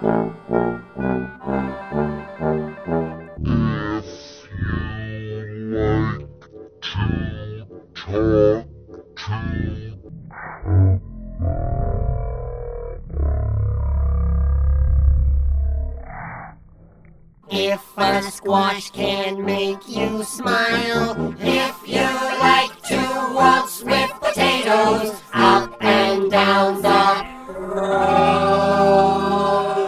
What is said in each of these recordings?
If a squash can make you smile, if you like to waltz with potatoes up and down the road.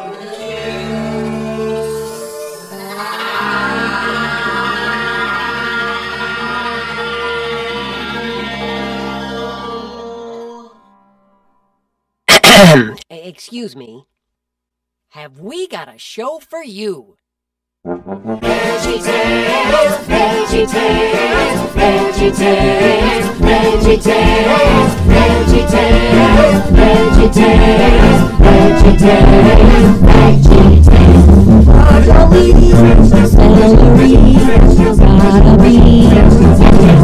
Excuse me. Have we got a show for you? Veggie Tales, Veggie Tales, Veggie Tales, Veggie Tales, Veggie Tales, Veggie Tales, Veggie Tales, Veggie Tales. Broccoli, celery, gotta be